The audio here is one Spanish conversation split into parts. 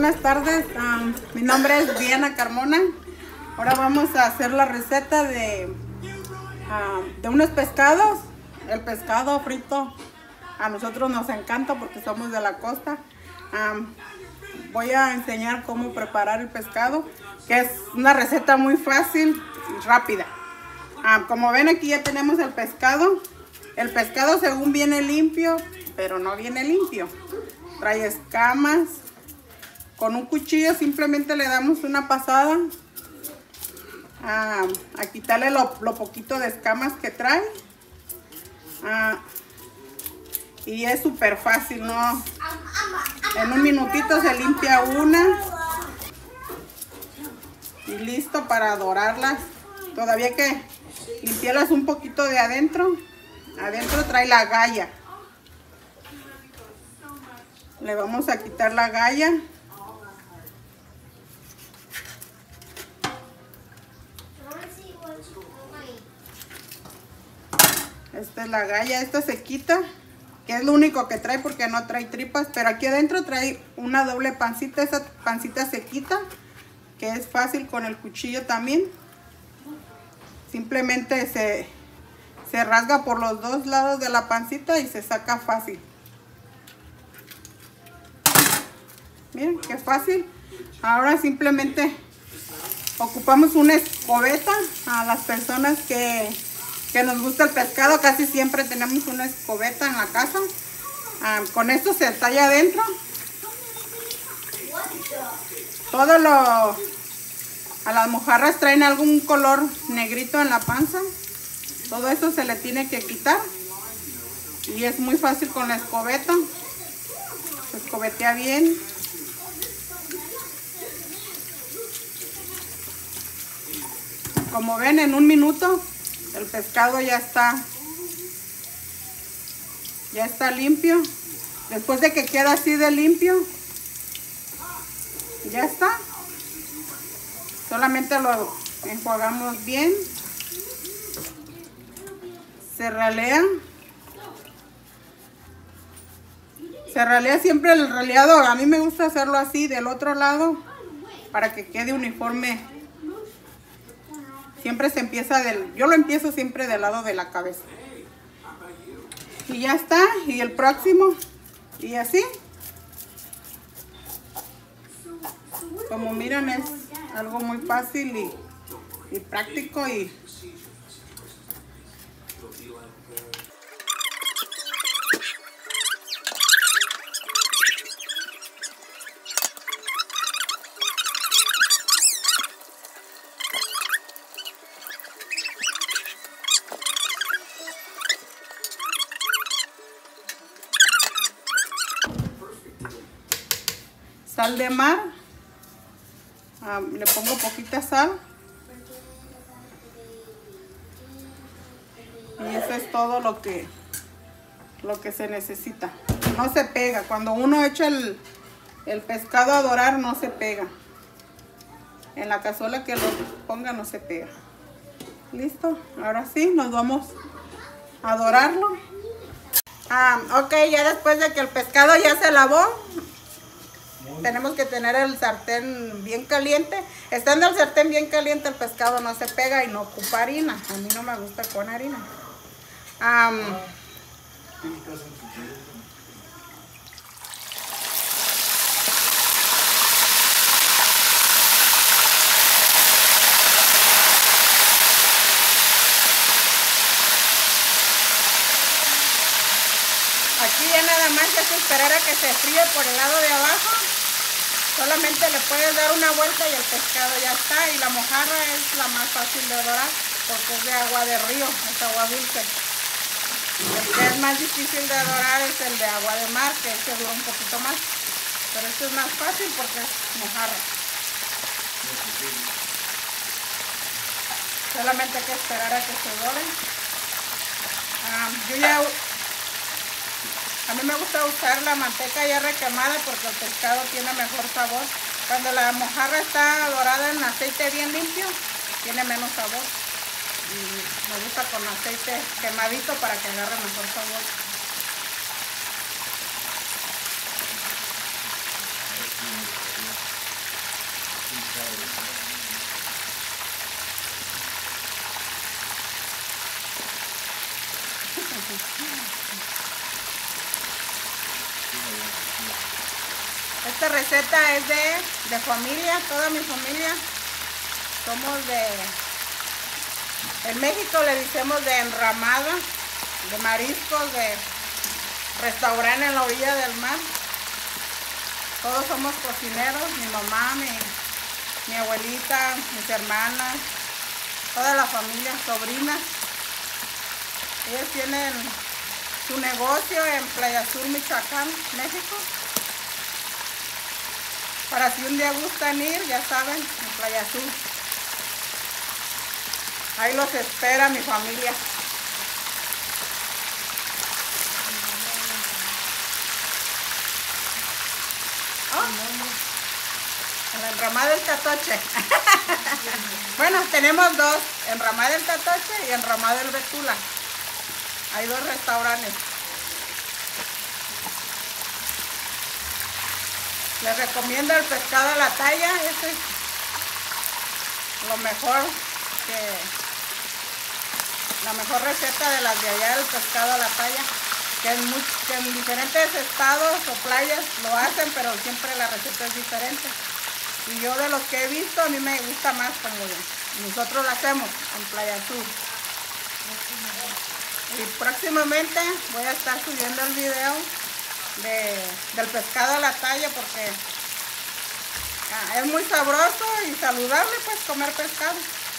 buenas tardes. Mi nombre es Diana Carmona. Ahora vamos a hacer la receta de unos pescados. El pescado frito a nosotros nos encanta porque somos de la costa. Voy a enseñar cómo preparar el pescado, que es una receta muy fácil y rápida. Como ven, aquí ya tenemos el pescado. El pescado según viene limpio, pero no viene limpio. Trae escamas. Con un cuchillo simplemente le damos una pasada a quitarle lo poquito de escamas que trae. Y es súper fácil, ¿no? En un minutito se limpia una. Y listo para dorarlas. Todavía hay que limpiarlas un poquito de adentro. Adentro trae la galla. Le vamos a quitar la galla. Esta es la galla, esta se quita, que es lo único que trae porque no trae tripas, pero aquí adentro trae una doble pancita, esa pancita se quita, que es fácil con el cuchillo también. Simplemente se rasga por los dos lados de la pancita y se saca fácil. Miren qué fácil. Ahora simplemente ocupamos una escobeta. A las personas que nos gusta el pescado, casi siempre tenemos una escobeta en la casa. Con esto se talla adentro. A las mojarras traen algún color negrito en la panza. Todo eso se le tiene que quitar. Y es muy fácil con la escobeta. Se escobetea bien. Como ven, en un minuto el pescado ya está limpio. Después de que queda así de limpio, ya está. Solamente lo enjuagamos bien. Se ralea. Se ralea siempre el raleado. A mí me gusta hacerlo así del otro lado para que quede uniforme. Siempre se empieza yo lo empiezo siempre del lado de la cabeza. Y ya está. Y el próximo. Y así. Como miran, es algo muy fácil y práctico y... Sal de mar, le pongo poquita sal y eso es todo lo que se necesita. No se pega, cuando uno echa el pescado a dorar no se pega. En la cazuela que lo ponga no se pega. Listo, ahora sí nos vamos a dorarlo. Ok, ya después de que el pescado ya se lavó, tenemos que tener el sartén bien caliente. Estando el sartén bien caliente, el pescado no se pega y no ocupa harina. A mí no me gusta con harina. Aquí ya nada más es esperar a que se fríe por el lado de abajo. Solamente le puedes dar una vuelta y el pescado ya está. Y la mojarra es la más fácil de dorar porque es de agua de río, es agua dulce. El que es más difícil de dorar es el de agua de mar, que este dura un poquito más. Pero este es más fácil porque es mojarra. Solamente hay que esperar a que se doren. A mí me gusta usar la manteca ya requemada porque el pescado tiene mejor sabor. Cuando la mojarra está dorada en aceite bien limpio, tiene menos sabor. Y me gusta con aceite quemadito para que agarre mejor sabor. Esta receta es de familia, toda mi familia. Somos en México le decimos de enramada, de mariscos, de restaurante en la orilla del mar. Todos somos cocineros, mi mamá, mi abuelita, mis hermanas, toda la familia, sobrinas. Ellos tienen su negocio en Playa Sur, Michoacán, México. Para si un día gustan ir, ya saben, en Playa Sur. Ahí los espera mi familia. Oh, la enramada del Tatoche. Bueno, tenemos dos, enramada del Tatoche y enramada del Betula. Hay dos restaurantes. Les recomiendo el pescado a la talla. Ese es lo mejor la mejor receta de las de allá, el pescado a la talla. Que en diferentes estados o playas lo hacen, pero siempre la receta es diferente. Y yo de los que he visto, a mí me gusta más como nosotros lo hacemos en Playa Sur. Y próximamente voy a estar subiendo el video del pescado a la talla porque es muy sabroso y saludable pues comer pescado.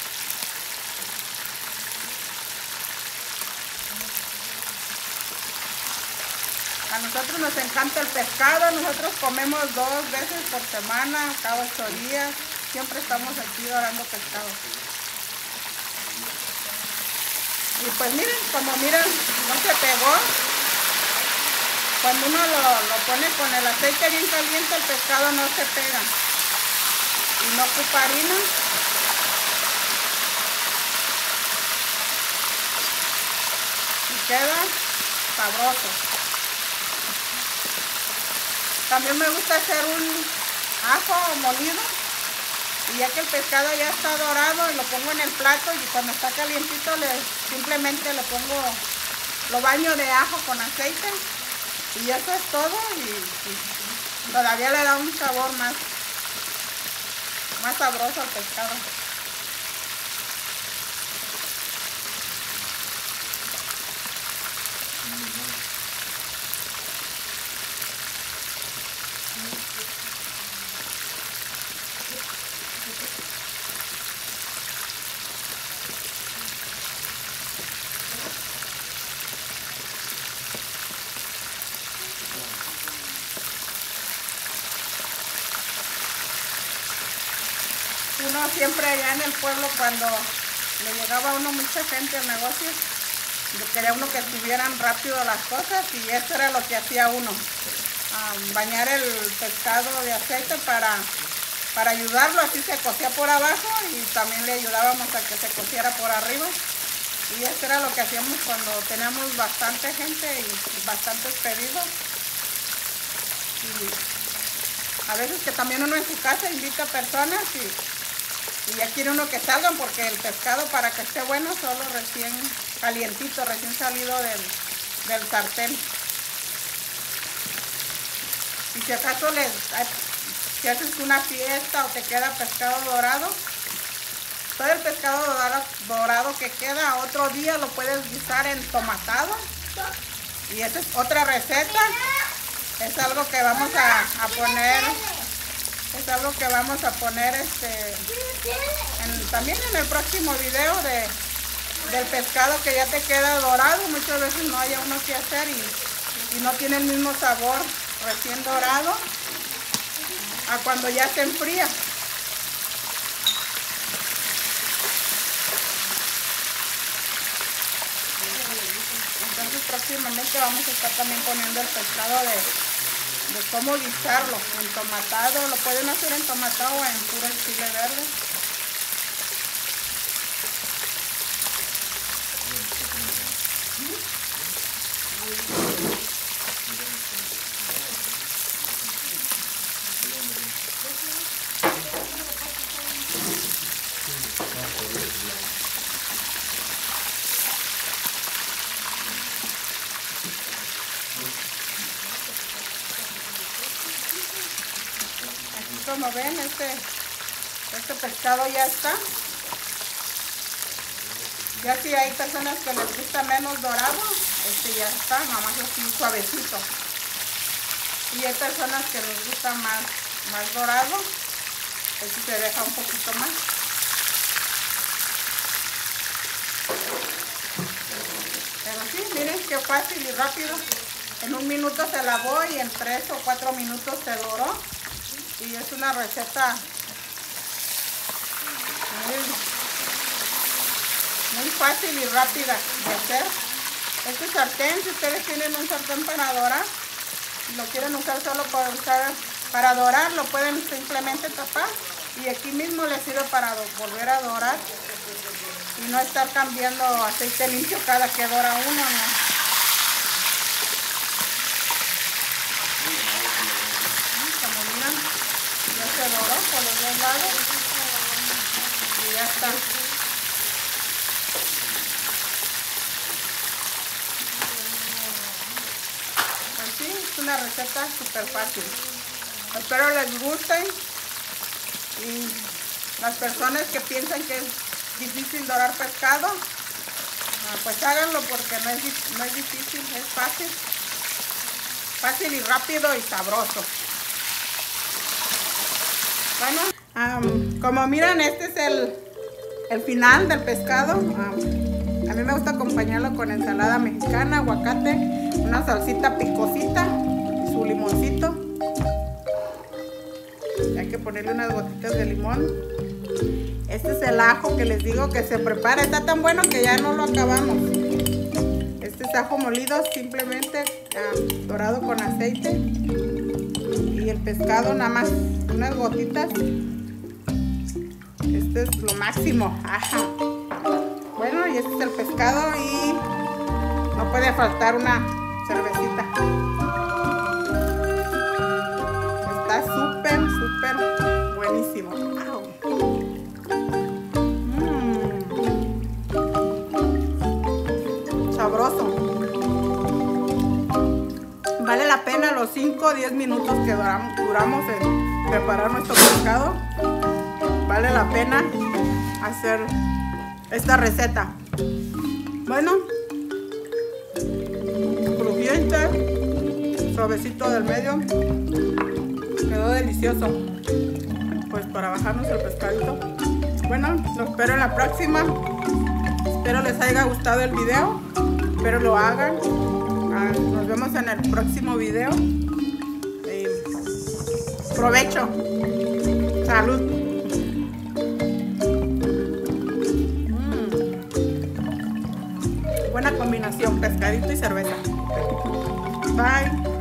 A nosotros nos encanta el pescado, nosotros comemos 2 veces por semana, cada 8 días, siempre estamos aquí dorando pescado. Y pues miren, como miren, no se pegó. Cuando uno lo pone con el aceite bien caliente, el pescado no se pega. Y no ocupa harina. Y queda sabroso. También me gusta hacer un ajo molido. Y ya que el pescado ya está dorado, lo pongo en el plato y cuando está calientito simplemente le pongo, lo baño de ajo con aceite. Y eso es todo y todavía le da un sabor más sabroso al pescado. Uno siempre allá en el pueblo, cuando le llegaba a uno mucha gente al negocio, quería uno que estuvieran rápido las cosas y eso era lo que hacía uno, bañar el pescado de aceite para ayudarlo, así se cocía por abajo y también le ayudábamos a que se cociera por arriba. Y eso era lo que hacíamos cuando teníamos bastante gente y bastantes pedidos. Y a veces que también uno en su casa invita a personas y ya quiere uno que salgan porque el pescado para que esté bueno solo recién calientito, recién salido del sartén. Y si acaso si haces una fiesta o te queda pescado dorado, todo el pescado dorado que queda otro día lo puedes guisar entomatado. Y esa es otra receta. Es algo que vamos a poner. Es algo que vamos a poner también en el próximo video del pescado que ya te queda dorado. Muchas veces no haya uno que hacer y no tiene el mismo sabor recién dorado a cuando ya se enfría. Entonces próximamente vamos a estar también poniendo el pescado de cómo guisarlo, entomatado, lo pueden hacer entomatado o en puro chile verde. como ven, este pescado ya está. Ya si hay personas que les gusta menos dorado, ya está, nomás así suavecito. Y hay personas que les gusta más dorado, se deja un poquito más. Pero sí, miren qué fácil y rápido. En 1 minuto se lavó y en 3 o 4 minutos se doró. Y es una receta muy fácil y rápida de hacer. Este sartén, si ustedes tienen un sartén para dorar y lo quieren usar solo para dorar, lo pueden simplemente tapar. Y aquí mismo les sirve para volver a dorar y no estar cambiando aceite limpio cada que dora uno, ¿no? Ya se doró por los 2 lados y ya está. Así es una receta súper fácil. Espero les guste y las personas que piensan que es difícil dorar pescado, pues háganlo porque no es difícil, es fácil. Fácil y rápido y sabroso. Bueno, como miran, este es el final del pescado. A mí me gusta acompañarlo con ensalada mexicana, aguacate, una salsita picosita, su limoncito. Hay que ponerle unas gotitas de limón. Este es el ajo que les digo que se prepara. Está tan bueno que ya no lo acabamos. Este es ajo molido, simplemente dorado con aceite. Y el pescado nada más unas gotitas. Este es lo máximo. Ajá. Bueno, y este es el pescado y no puede faltar una cervecita. Está súper buenísimo. Sabroso. Vale la pena los 5 o 10 minutos que duramos en preparar nuestro pescado. Vale la pena hacer esta receta. Bueno, crujiente, suavecito del medio, quedó delicioso. Pues para bajarnos el pescadito. Bueno, los espero en la próxima. Espero les haya gustado el video. Espero lo hagan. Nos vemos en el próximo video. Provecho. Salud. Buena combinación, pescadito y cerveza. Bye.